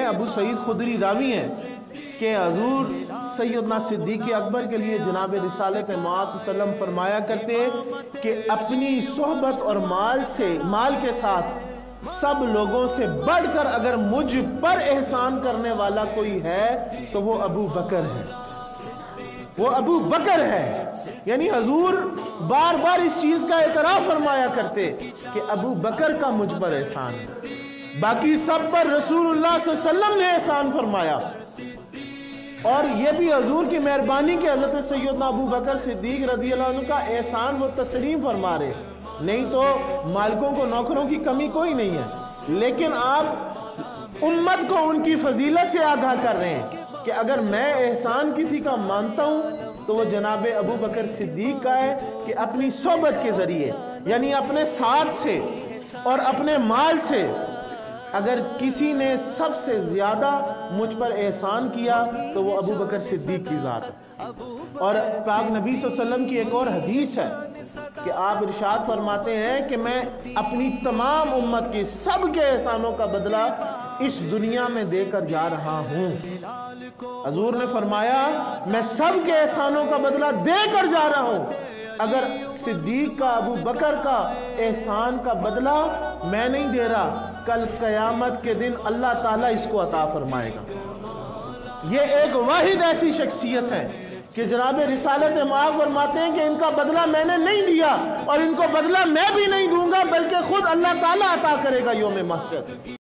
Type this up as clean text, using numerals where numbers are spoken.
ابو سعید خدری راوی ہیں کہ حضور سیدنا صدیق اکبر کے لیے جناب رسالت معاذ صلی اللہ علیہ وسلم فرمایا کرتے کہ اپنی صحبت اور مال کے ساتھ سب لوگوں سے بڑھ کر اگر مجھ پر احسان کرنے والا کوئی ہے تو وہ ابو بکر ہے، وہ ابو بکر ہے۔ یعنی حضور بار بار اس چیز کا اعتراف فرمایا کرتے کہ ابو بکر کا مجھ پر احسان ہے، باقی سب پر رسول اللہ صلی اللہ علیہ وسلم نے احسان فرمایا۔ اور یہ بھی حضور کی مہربانی کہ حضرت سیدنا ابو بکر صدیق رضی اللہ عنہ کا احسان وہ تسلیم فرما رہے، نہیں تو مالکوں کو نوکروں کی کمی کوئی نہیں ہے، لیکن آپ امت کو ان کی فضیلت سے آگاہ کر رہے ہیں کہ اگر میں احسان کسی کا مانتا ہوں تو وہ جناب ابو بکر صدیق کا ہے کہ اپنی صحبت کے ذریعے یعنی اپنے ساتھ سے اور اپنے مال سے اگر کسی نے سب سے زیادہ مجھ پر احسان کیا تو وہ ابو بکر صدیق کی ذات ہے۔ اور پاک نبی صلی اللہ علیہ وسلم کی ایک اور حدیث ہے کہ آپ ارشاد فرماتے ہیں کہ میں اپنی تمام امت کی سب کے احسانوں کا بدلہ اس دنیا میں دے کر جا رہا ہوں۔ حضور نے فرمایا میں سب کے احسانوں کا بدلہ دے کر جا رہا ہوں، اگر صدیق کا ابو بکر کا احسان کا بدلہ میں نہیں دے رہا، کل قیامت کے دن اللہ تعالیٰ اس کو عطا فرمائے گا۔ یہ ایک واحد ایسی شخصیت ہے کہ جناب رسالت معاذ فرماتے ہیں کہ ان کا بدلہ میں نے نہیں دیا اور ان کو بدلہ میں بھی نہیں دوں گا، بلکہ خود اللہ تعالیٰ عطا کرے گا یوم محشر۔